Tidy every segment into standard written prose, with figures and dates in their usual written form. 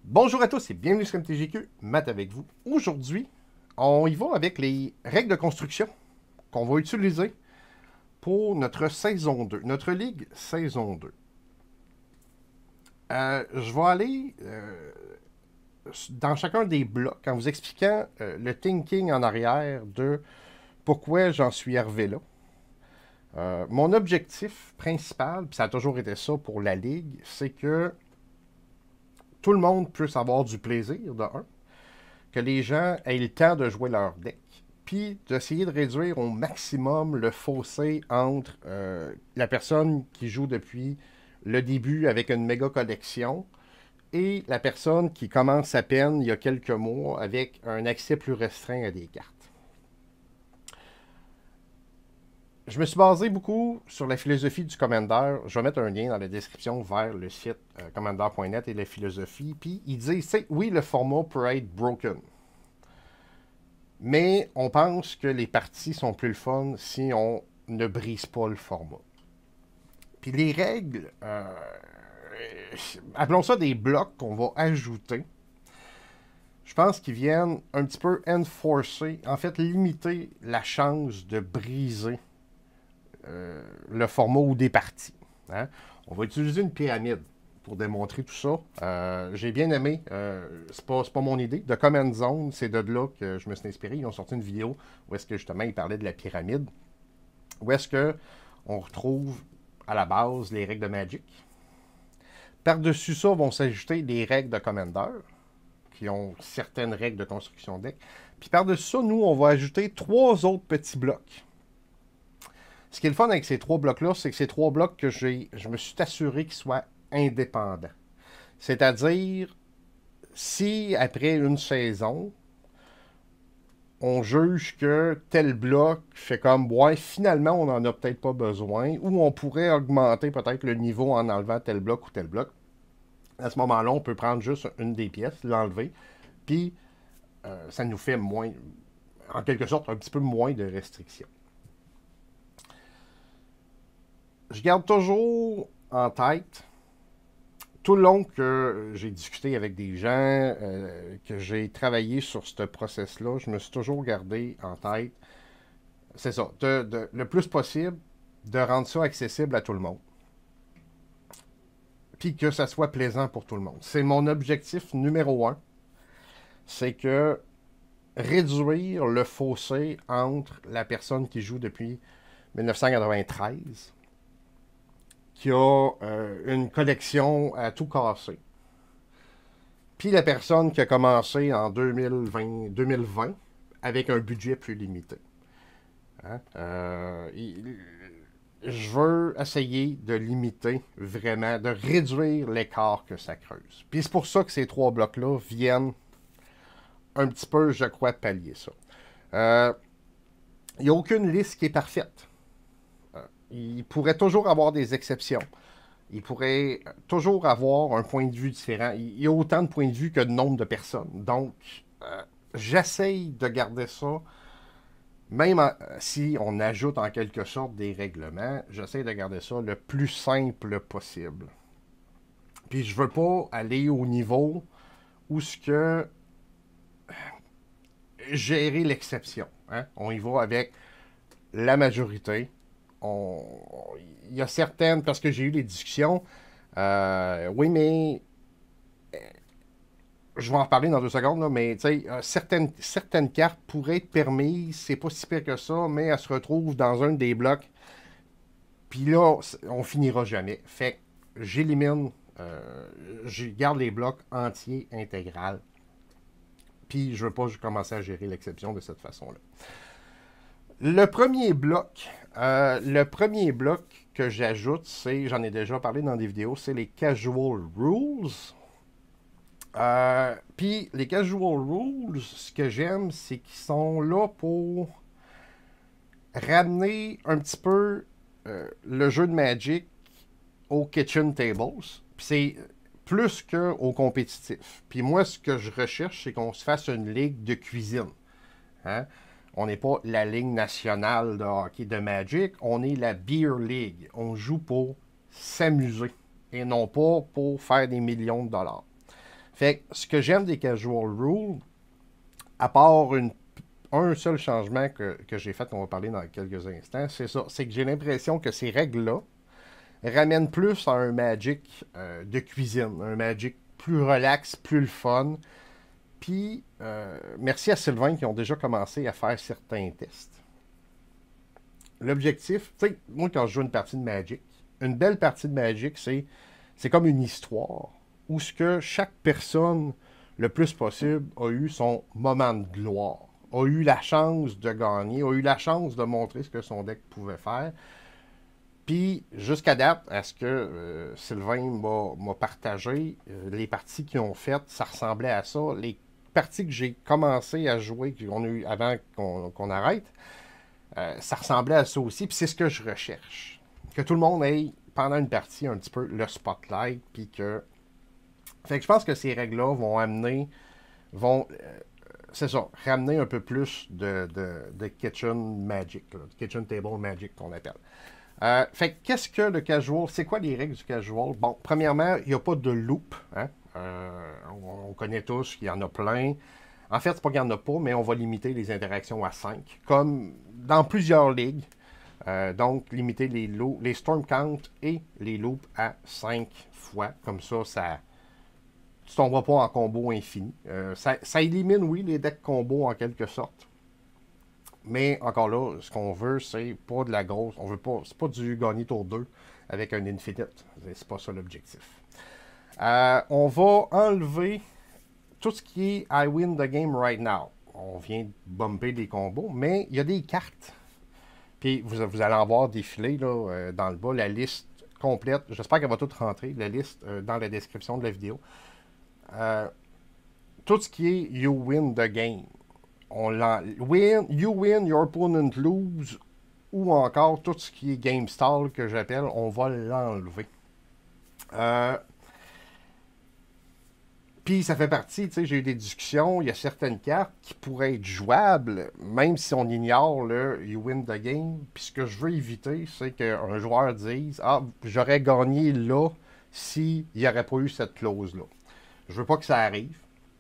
Bonjour à tous et bienvenue sur MTGQ, Matt avec vous. Aujourd'hui, on y va avec les règles de construction qu'on va utiliser pour notre saison 2, notre ligue saison 2. Je vais aller dans chacun des blocs en vous expliquant le thinking en arrière de pourquoi j'en suis arrivé là. Mon objectif principal, puis ça a toujours été ça pour la ligue, c'est que tout le monde puisse avoir du plaisir de un, que les gens aient le temps de jouer leur deck, puis d'essayer de réduire au maximum le fossé entre la personne qui joue depuis le début avec une méga collection et la personne qui commence à peine il y a quelques mois avec un accès plus restreint à des cartes. Je me suis basé beaucoup sur la philosophie du Commander. Je vais mettre un lien dans la description vers le site commander.net et la philosophie. Puis il dit, oui, le format peut être broken. Mais on pense que les parties sont plus le fun si on ne brise pas le format. Puis les règles, appelons ça des blocs qu'on va ajouter. Je pense qu'ils viennent un petit peu enforcer, en fait limiter la chance de briser le format ou des parties. Hein? On va utiliser une pyramide pour démontrer tout ça. J'ai bien aimé, c'est pas mon idée. De Command Zone, c'est de là que je me suis inspiré. Ils ont sorti une vidéo où est-ce que justement ils parlaient de la pyramide. Où est-ce que on retrouve à la base les règles de Magic. Par-dessus ça vont s'ajouter les règles de Commander, qui ont certaines règles de construction de deck. Puis par-dessus ça, nous, on va ajouter 3 autres petits blocs. Ce qui est le fun avec ces 3 blocs-là, c'est que ces 3 blocs que je me suis assuré qu'ils soient indépendants. C'est-à-dire, si après une saison, on juge que tel bloc fait comme, ouais, finalement, on n'en a peut-être pas besoin, ou on pourrait augmenter peut-être le niveau en enlevant tel bloc ou tel bloc. À ce moment-là, on peut prendre juste une des pièces, l'enlever, puis ça nous fait moins, en quelque sorte, un petit peu moins de restrictions. Je garde toujours en tête, tout le long que j'ai discuté avec des gens, que j'ai travaillé sur ce process-là, je me suis toujours gardé en tête, c'est ça, le plus possible, de rendre ça accessible à tout le monde. Puis que ça soit plaisant pour tout le monde. C'est mon objectif numéro 1. C'est que réduire le fossé entre la personne qui joue depuis 1993, qui a une collection à tout casser, puis la personne qui a commencé en 2020 avec un budget plus limité. Hein? Je veux essayer de limiter vraiment, de réduire l'écart que ça creuse. Puis c'est pour ça que ces 3 blocs-là viennent un petit peu, je crois, pallier ça. Il n'y a aucune liste qui est parfaite. Il pourrait toujours avoir des exceptions. Il pourrait toujours avoir un point de vue différent. Il y a autant de points de vue que de nombre de personnes. Donc, j'essaye de garder ça, même si on ajoute en quelque sorte des règlements, j'essaie de garder ça le plus simple possible. Puis je veux pas aller au niveau où ce que gérer l'exception. Hein? On y va avec la majorité. Il y a certaines, parce que j'ai eu des discussions, oui, mais je vais en reparler dans 2 secondes, là, mais certaines cartes pourraient être permises, c'est pas si pire que ça, mais elles se retrouvent dans un des blocs, puis là, on finira jamais. Fait que j'élimine, je garde les blocs entiers, intégral, puis je veux pas commencer à gérer l'exception de cette façon-là. Le premier bloc que j'ajoute, c'est, j'en ai déjà parlé dans des vidéos, c'est les Casual Rules. Puis les Casual Rules, ce que j'aime, c'est qu'ils sont là pour ramener un petit peu le jeu de Magic aux kitchen tables. Puis c'est plus qu'au compétitif. Puis moi, ce que je recherche, c'est qu'on se fasse une ligue de cuisine. Hein? On n'est pas la Ligue nationale de hockey de Magic, on est la Beer League. On joue pour s'amuser et non pas pour faire des millions de dollars. Fait que ce que j'aime des casual rules, à part un seul changement que j'ai fait, qu'on va parler dans quelques instants, c'est ça. C'est que j'ai l'impression que ces règles-là ramènent plus à un Magic de cuisine, un Magic plus relax, plus le fun. Puis, merci à Sylvain qui ont déjà commencé à faire certains tests. L'objectif, tu sais, moi quand je joue une partie de Magic, une belle partie de Magic, c'est comme une histoire où ce que chaque personne, le plus possible, a eu son moment de gloire, a eu la chance de gagner, a eu la chance de montrer ce que son deck pouvait faire. Puis, jusqu'à date, à ce que Sylvain m'a partagé, les parties qu'ils ont faites, ça ressemblait à ça. Les parties que j'ai commencé à jouer, qu'on a eu avant qu'on arrête, ça ressemblait à ça aussi. Puis c'est ce que je recherche. Que tout le monde ait, pendant une partie, un petit peu le spotlight. Puis que. Fait que je pense que ces règles-là vont amener. C'est ça, ramener un peu plus de kitchen magic, là, kitchen table magic qu'on appelle. Fait que qu'est-ce que le casual? C'est quoi les règles du casual? Bon, premièrement, il n'y a pas de loop. Hein? On connaît tous qu'il y en a plein. En fait, c'est pas qu'il n'y en a pas, mais on va limiter les interactions à 5, comme dans plusieurs ligues. Donc, limiter les storm count et les loops à 5 fois. Comme ça, tu ne tomberas pas en combo infini. Ça élimine, oui, les decks combo en quelque sorte. Mais encore là, ce qu'on veut, c'est pas de la grosse. On veut pas. C'est pas du gagner tour 2 avec un infinite. C'est pas ça l'objectif. On va enlever tout ce qui est I win the game right now. On vient de bumper des combos, mais il y a des cartes. Puis vous allez en voir défiler là, dans le bas la liste complète. J'espère qu'elle va toute rentrer, la liste dans la description de la vidéo. Tout ce qui est you win the game. You win, your opponent lose, ou encore tout ce qui est game stall que j'appelle, on va l'enlever. Puis ça fait partie, tu sais, j'ai eu des discussions, il y a certaines cartes qui pourraient être jouables, même si on ignore le you win the game. Puis ce que je veux éviter, c'est qu'un joueur dise ah, j'aurais gagné là s'il n'y aurait pas eu cette clause-là. Je veux pas que ça arrive.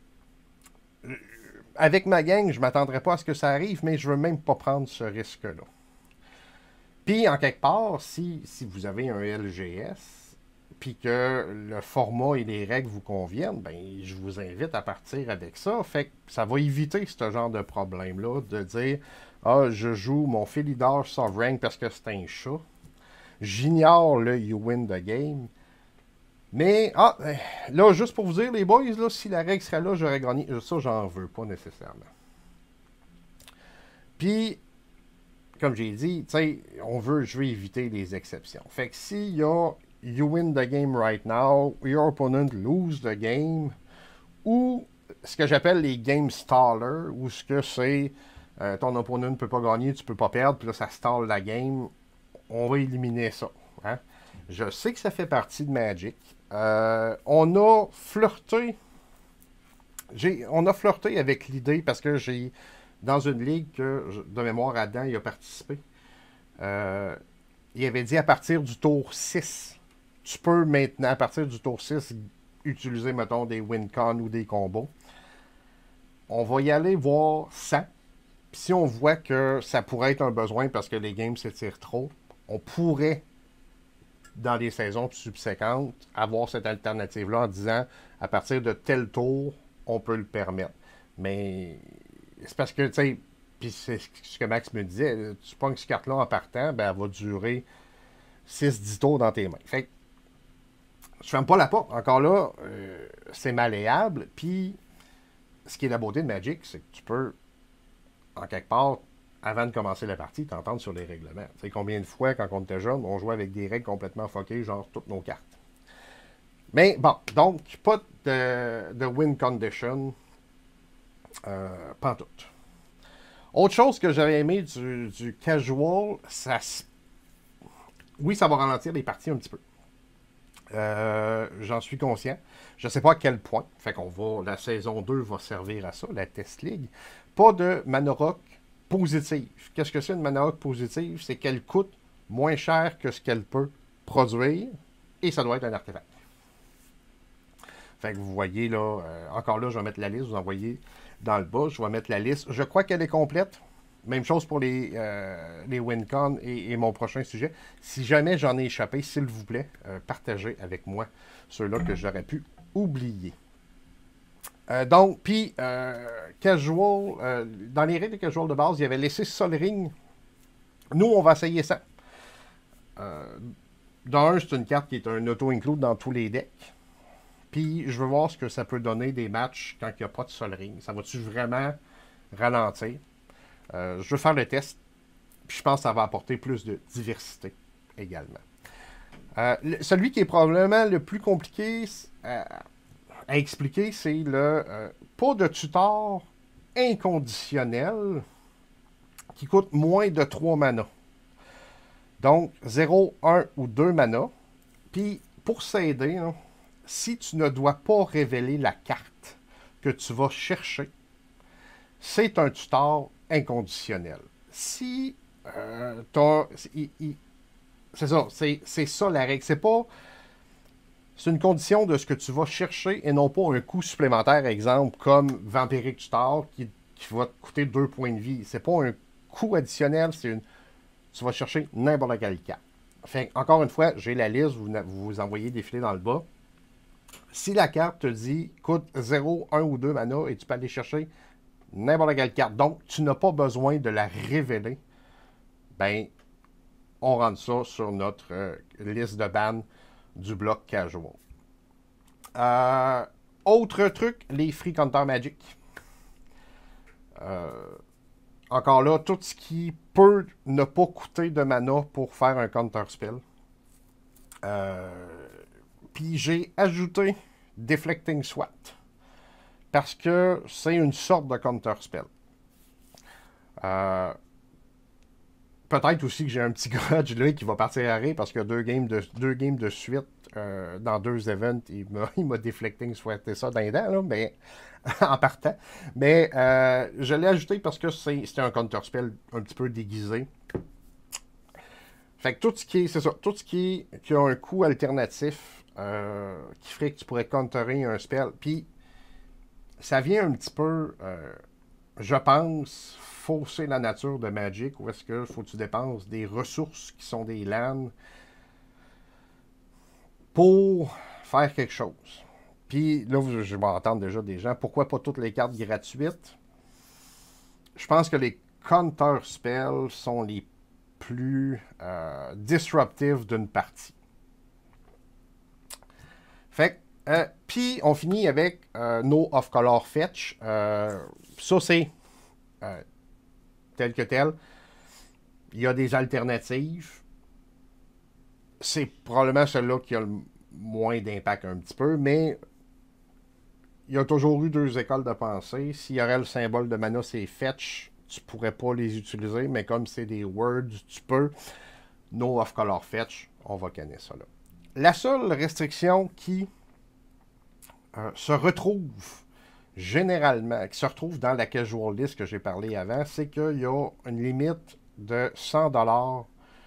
Avec ma gang, je ne m'attendrai pas à ce que ça arrive, mais je ne veux même pas prendre ce risque-là. Puis, en quelque part, si vous avez un LGS, puis que le format et les règles vous conviennent, ben, je vous invite à partir avec ça. Fait que ça va éviter ce genre de problème-là, de dire « Ah, je joue mon Philidor Sovereign parce que c'est un chat. J'ignore le You win the game. » Mais, là, juste pour vous dire, les boys, là, si la règle serait là, j'aurais gagné. Ça, j'en veux pas nécessairement. Puis, comme j'ai dit, tu sais, je veux éviter les exceptions. Fait que s'il y a you win the game right now, your opponent lose the game, ou ce que j'appelle les game stallers, où ce que c'est ton opponent ne peut pas gagner, tu peux pas perdre, puis là, ça stall la game, on va éliminer ça. Hein? Je sais que ça fait partie de Magic. On a flirté. On a flirté avec l'idée parce que j'ai, dans une ligue que, de mémoire, Adam il a participé. Il avait dit à partir du tour 6. Tu peux maintenant, à partir du tour 6, utiliser, mettons, des win-con ou des combos. On va y aller voir 100. Puis si on voit que ça pourrait être un besoin parce que les games s'étirent trop, on pourrait dans les saisons subséquentes, avoir cette alternative-là en disant à partir de tel tour, on peut le permettre. Mais c'est parce que, tu sais, puis c'est ce que Max me disait, tu pognes cette carte-là en partant, ben elle va durer 6-10 tours dans tes mains. Fait que je ferme pas la porte. Encore là, c'est malléable. Puis, ce qui est la beauté de Magic, c'est que tu peux, en quelque part, avant de commencer la partie, t'entendre sur les règlements. Tu sais, combien de fois, quand on était jeune, on jouait avec des règles complètement fuckées, genre toutes nos cartes. Mais bon, donc, pas de win condition, pantoute. Autre chose que j'avais aimé du casual, oui, ça va ralentir les parties un petit peu. J'en suis conscient. Je ne sais pas à quel point. Fait qu'on va, la saison 2 va servir à ça, la Test League. Pas de Mana Rock positive. Qu'est-ce que c'est une Mana Rock positive? C'est qu'elle coûte moins cher que ce qu'elle peut produire et ça doit être un artefact. Fait que vous voyez là, encore là, je vais mettre la liste, vous en voyez dans le bas, je vais mettre la liste. Je crois qu'elle est complète. Même chose pour les WinCon et mon prochain sujet. Si jamais j'en ai échappé, s'il vous plaît, partagez avec moi ceux-là que j'aurais pu oublier. Donc, puis, casual, dans les règles de casual de base, il y avait laissé Sol Ring. Nous, on va essayer ça. Dans un, c'est une carte qui est un auto-include dans tous les decks. Puis, je veux voir ce que ça peut donner des matchs quand il n'y a pas de Sol Ring. Ça va-tu vraiment ralentir? Je veux faire le test. Puis, je pense que ça va apporter plus de diversité également. Celui qui est probablement le plus compliqué à expliquer, c'est le pas de tuteur inconditionnel qui coûte moins de 3 mana. Donc, 0, 1 ou 2 mana. Puis, pour s'aider, si tu ne dois pas révéler la carte que tu vas chercher, c'est un tuteur inconditionnel. Si c'est ça, c'est ça la règle. C'est une condition de ce que tu vas chercher et non pas un coût supplémentaire, exemple, comme Vampiric Tutor qui va te coûter 2 points de vie. C'est pas un coût additionnel, tu vas chercher n'importe quel carte. Fait, encore une fois, j'ai la liste, vous envoyez défiler dans le bas. Si la carte te dit coûte 0, 1 ou 2 mana et tu peux aller chercher n'importe quelle carte, donc tu n'as pas besoin de la révéler, ben, on rentre ça sur notre liste de ban du bloc casual. Autre truc, les free counter magic. Encore là, tout ce qui peut ne pas coûter de mana pour faire un counter spell. Puis j'ai ajouté Deflecting Swat. Parce que c'est une sorte de counter spell. Peut-être aussi que j'ai un petit grudge là qui va partir à rire parce que deux games de suite dans 2 events, il m'a Deflecting Sweaté ça dans les dents, là, mais en partant. Mais je l'ai ajouté parce que c'était un counter spell un petit peu déguisé. Fait que tout ce qui est, c'est ça, tout ce qui a un coût alternatif qui ferait que tu pourrais counterer un spell. Puis ça vient un petit peu, je pense, fausser la nature de Magic, où est-ce que faut que tu dépenses des ressources qui sont des lands pour faire quelque chose. Puis là, je vais entendre déjà des gens, pourquoi pas toutes les cartes gratuites? Je pense que les counter spells sont les plus disruptifs d'une partie. Fait que, puis on finit avec No Off-Color Fetch. Ça, c'est tel que tel. Il y a des alternatives. C'est probablement celle-là qui a le moins d'impact un petit peu, mais il y a toujours eu 2 écoles de pensée. S'il y aurait le symbole de mana, c'est Fetch, tu pourrais pas les utiliser, mais comme c'est des words, tu peux. No Off-Color Fetch, on va canner ça là. La seule restriction qui se retrouve généralement, qui se retrouve dans la casual list que j'ai parlé avant, c'est qu'il y a une limite de 100$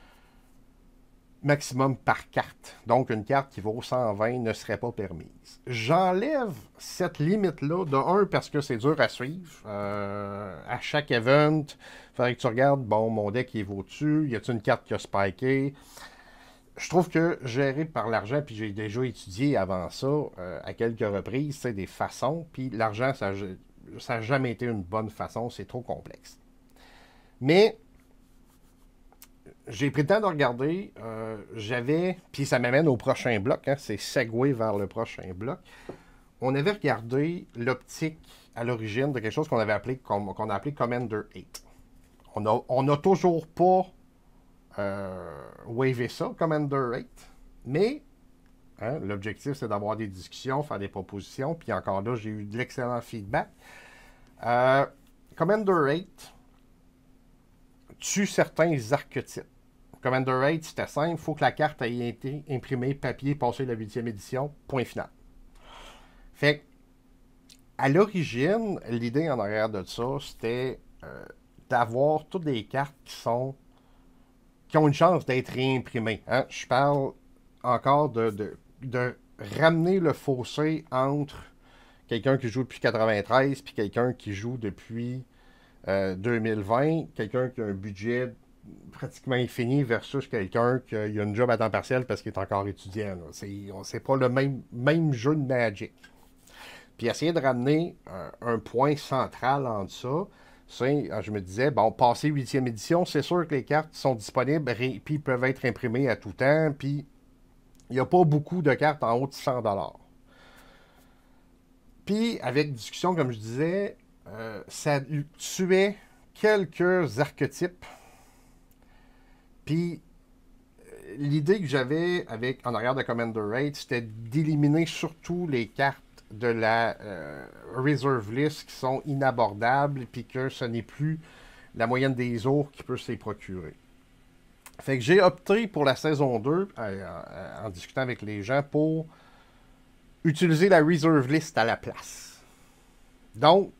maximum par carte. Donc, une carte qui vaut 120 ne serait pas permise. J'enlève cette limite-là, de 1, parce que c'est dur à suivre. À chaque event, il faudrait que tu regardes, bon, mon deck, il vaut-tu? Y a-t-il une carte qui a spiké? Je trouve que gérer par l'argent, puis j'ai déjà étudié avant ça, à quelques reprises, c'est des façons, puis l'argent, ça n'a jamais été une bonne façon, c'est trop complexe. Mais j'ai pris le temps de regarder, puis ça m'amène au prochain bloc, hein, c'est segway vers le prochain bloc. On avait regardé l'optique à l'origine de quelque chose qu'on a appelé Commander 8. On n'a toujours pas waver ça, Commander 8. Mais hein, l'objectif, c'est d'avoir des discussions, faire des propositions. Puis encore là, j'ai eu de l'excellent feedback. Commander 8 tue certains archétypes. Commander 8, c'était simple. Il faut que la carte ait été imprimée, papier, passée la 8e édition. Point final. Fait à l'origine, l'idée en arrière de ça, c'était d'avoir toutes les cartes qui ont une chance d'être réimprimées. Hein? Je parle encore de ramener le fossé entre quelqu'un qui joue depuis 93 puis quelqu'un qui joue depuis 2020, quelqu'un qui a un budget pratiquement infini versus quelqu'un qui a une job à temps partiel parce qu'il est encore étudiant. C'est pas le même jeu de Magic. Puis essayer de ramener un point central entre ça, je me disais, bon, passé 8e édition, c'est sûr que les cartes sont disponibles, puis peuvent être imprimées à tout temps, puis il n'y a pas beaucoup de cartes en haut de 100$. Puis, avec discussion, comme je disais, ça tuait quelques archétypes. Puis, l'idée que j'avais en arrière de Commander 8, c'était d'éliminer surtout les cartes de la Reserve List qui sont inabordables, puis que ce n'est plus la moyenne des ours qui peut se les procurer. Fait que j'ai opté pour la saison 2, en discutant avec les gens, pour utiliser la Reserve List à la place. Donc,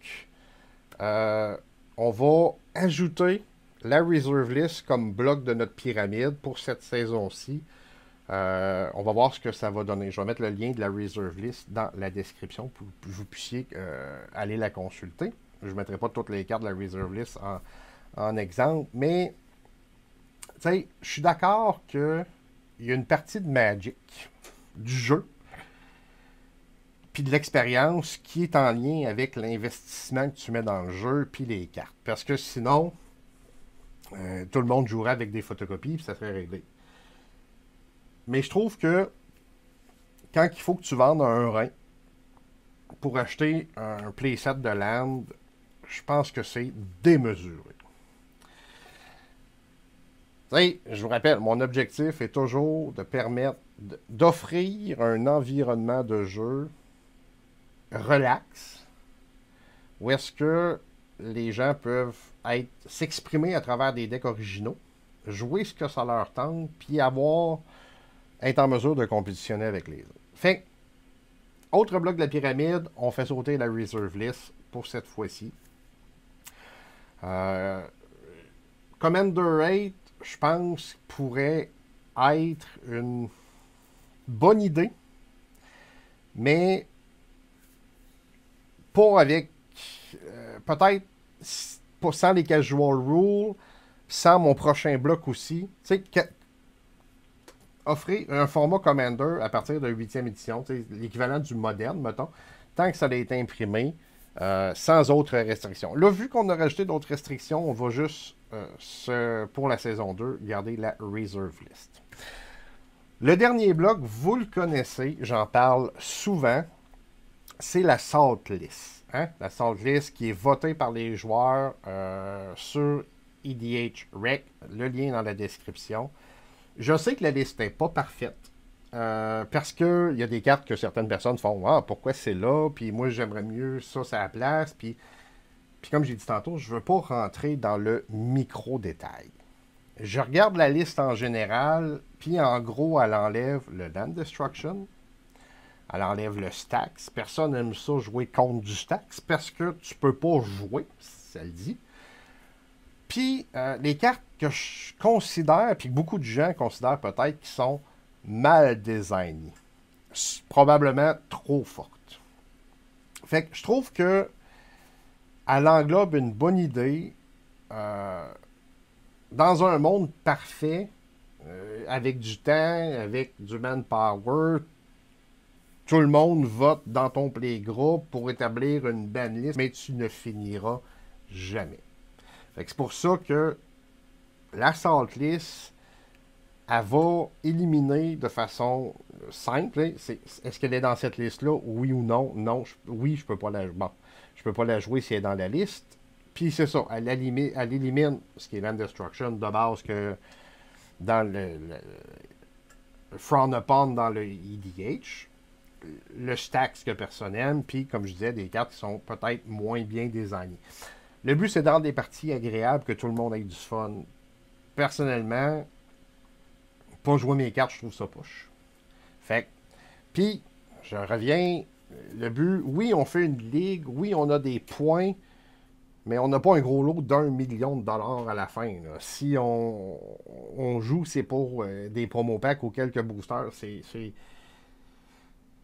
on va ajouter la Reserve List comme bloc de notre pyramide pour cette saison-ci. On va voir ce que ça va donner. Je vais mettre le lien de la Reserve List dans la description pour que vous puissiez aller la consulter. Je ne mettrai pas toutes les cartes de la Reserve List en exemple, mais tu sais, je suis d'accord qu'il y a une partie de Magic, du jeu, puis de l'expérience qui est en lien avec l'investissement que tu mets dans le jeu, puis les cartes. Parce que sinon, tout le monde jouerait avec des photocopies, puis ça serait réglé. Mais je trouve que quand il faut que tu vendes un rein pour acheter un playset de land, je pense que c'est démesuré. Tu sais, je vous rappelle, mon objectif est toujours de permettre d'offrir un environnement de jeu relax, où est-ce que les gens peuvent s'exprimer à travers des decks originaux, jouer ce que ça leur tente, puis être en mesure de compétitionner avec les autres. Fait autre bloc de la pyramide, on fait sauter la Reserve List pour cette fois-ci. Commander 8, je pense, pourrait être une bonne idée, mais pas avec, peut-être, pas sans les casual rules, sans mon prochain bloc aussi. Tu sais, offrir un format Commander à partir de 8e édition, l'équivalent du moderne, mettons, tant que ça a été imprimé, sans autres restrictions. Là, vu qu'on a rajouté d'autres restrictions, on va juste, pour la saison 2, garder la Reserve List. Le dernier bloc, vous le connaissez, j'en parle souvent, c'est la Salt List. Hein? La Salt List qui est votée par les joueurs sur EDH Rec, le lien dans la description. Je sais que la liste n'est pas parfaite. Parce qu'il y a des cartes que certaines personnes font. Ah, pourquoi c'est là? Puis moi, j'aimerais mieux ça à la place. Puis comme j'ai dit tantôt, je ne veux pas rentrer dans le micro-détail. Je regarde la liste en général. Puis en gros, elle enlève le Land Destruction. Elle enlève le Stax. Personne n'aime ça jouer contre du Stax parce que tu peux pas jouer. Ça le dit. Puis les cartes que je considère, puis que beaucoup de gens considèrent peut-être qui sont mal designées. Probablement trop fortes. Fait que je trouve que elle englobe une bonne idée dans un monde parfait, avec du temps, avec du manpower. Tout le monde vote dans ton playgroup pour établir une banlist, mais tu ne finiras jamais. C'est pour ça que la Salt List, elle va éliminer de façon simple. Est-ce qu'elle est dans cette liste-là? Oui ou non? Non. Oui, je peux pas la jouer. Bon, je peux pas la jouer si elle est dans la liste. Puis c'est ça, elle élimine ce qui est Land Destruction de base que dans le Frown Upon dans le EDH. Le Stax que personne n'aime, puis comme je disais, des cartes qui sont peut-être moins bien designées. Le but, c'est de rendre des parties agréables, que tout le monde ait du fun. Personnellement, pas jouer mes cartes, je trouve ça poche. Fait que, puis, je reviens, le but, oui, on fait une ligue, oui, on a des points, mais on n'a pas un gros lot d'1 million de dollars à la fin. Là. Si on joue, c'est pour des promo packs ou quelques boosters,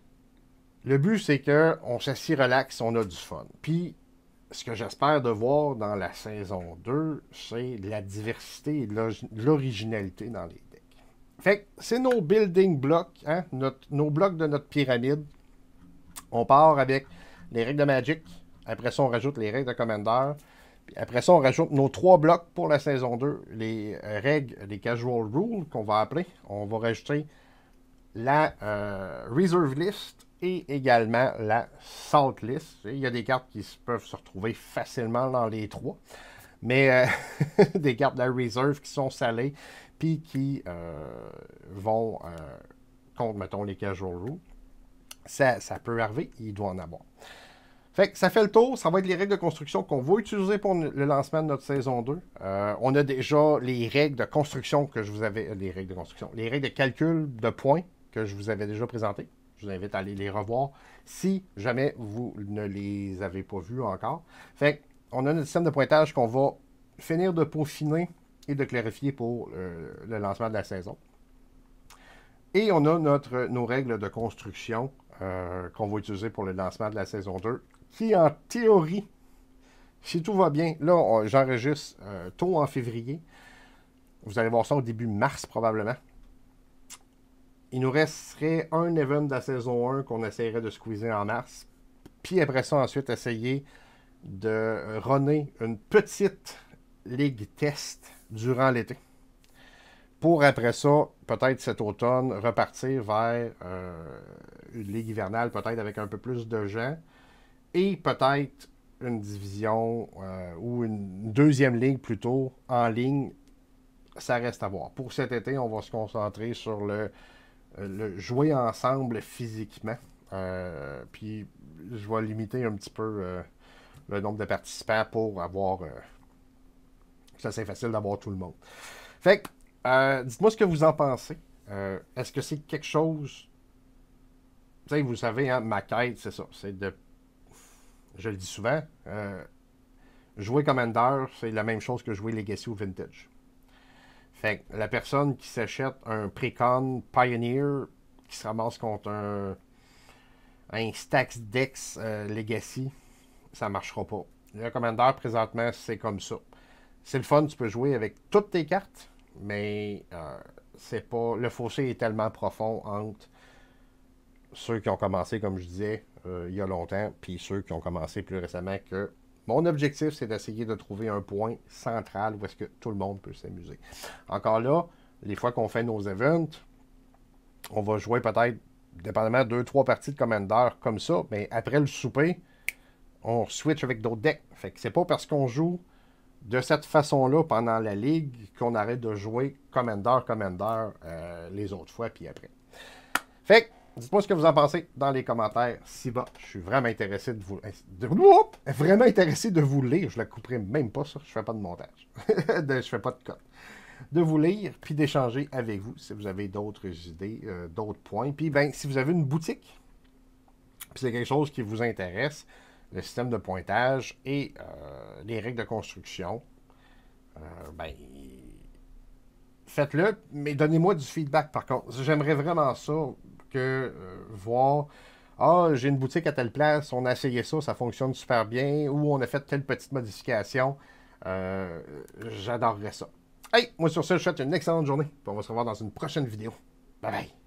Le but, c'est qu'on s'assied relax, on a du fun. Puis, ce que j'espère de voir dans la saison 2, c'est de la diversité et de l'originalité dans les decks. Fait que c'est nos building blocks, hein, nos blocs de notre pyramide. On part avec les règles de Magic. Après ça, on rajoute les règles de Commander. Puis après ça, on rajoute nos 3 blocs pour la saison 2. Les règles, les Casual Rules qu'on va appeler. On va rajouter la Reserve List et également la Salt List. Il y a des cartes qui peuvent se retrouver facilement dans les 3. Mais des cartes de la Reserve qui sont salées puis qui vont contre, mettons, les Casual Rules. Ça peut arriver, il doit en avoir. Fait que ça fait le tour, ça va être les règles de construction qu'on va utiliser pour le lancement de notre saison 2. On a déjà les règles de construction que je vous avais... les règles de construction. Les règles de calcul de points que je vous avais déjà présentées. Je vous invite à aller les revoir si jamais vous ne les avez pas vus encore. Fait qu'on a notre système de pointage qu'on va finir de peaufiner et de clarifier pour le lancement de la saison. Et on a nos règles de construction qu'on va utiliser pour le lancement de la saison 2, qui en théorie, si tout va bien, là j'enregistre tôt en février. Vous allez voir ça au début mars probablement. Il nous resterait un event de la saison 1 qu'on essaierait de squeezer en mars. Puis après ça, ensuite, essayer de runner une petite ligue test durant l'été. Pour après ça, peut-être cet automne, repartir vers une ligue hivernale, peut-être avec un peu plus de gens. Et peut-être une division ou une deuxième ligue plutôt en ligne. Ça reste à voir. Pour cet été, on va se concentrer sur le jouer ensemble physiquement. Puis je vais limiter un petit peu le nombre de participants pour avoir... ça, c'est facile d'avoir tout le monde. Fait que, dites-moi ce que vous en pensez. Est-ce que c'est quelque chose... Tu sais, vous savez, hein, ma quête, c'est ça. C'est de... Je le dis souvent. Jouer Commander, c'est la même chose que jouer Legacy ou Vintage. Fait que la personne qui s'achète un Précon Pioneer, qui se ramasse contre un Stax Dex Legacy, ça ne marchera pas. Le Commander, présentement, c'est comme ça. C'est le fun, tu peux jouer avec toutes tes cartes, mais c'est pas. Le fossé est tellement profond entre ceux qui ont commencé, comme je disais, il y a longtemps, puis ceux qui ont commencé plus récemment que. Mon objectif, c'est d'essayer de trouver un point central où est-ce que tout le monde peut s'amuser. Encore là, les fois qu'on fait nos events, on va jouer peut-être, dépendamment, 2-3 parties de Commander comme ça, mais après le souper, on switch avec d'autres decks. Fait que c'est pas parce qu'on joue de cette façon-là pendant la ligue qu'on arrête de jouer Commander les autres fois, puis après. Fait que, dites-moi ce que vous en pensez dans les commentaires ci-bas. Je suis vraiment intéressé de vous... vraiment intéressé de vous lire. Je ne la couperai même pas, ça. Je fais pas de montage. Je fais pas de cut. De vous lire, puis d'échanger avec vous si vous avez d'autres idées, d'autres points. Puis, ben, si vous avez une boutique, puis c'est quelque chose qui vous intéresse, le système de pointage et les règles de construction, ben... faites-le, mais donnez-moi du feedback par contre. J'aimerais vraiment ça que voir j'ai une boutique à telle place, on a essayé ça, ça fonctionne super bien, ou on a fait telle petite modification. J'adorerais ça. Hey, moi sur ça, je vous souhaite une excellente journée. Puis on va se revoir dans une prochaine vidéo. Bye bye.